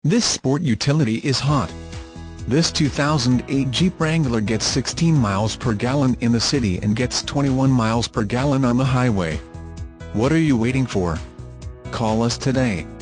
This sport utility is hot. This 2008 Jeep Wrangler gets 16 miles per gallon in the city and gets 21 miles per gallon on the highway. What are you waiting for? Call us today.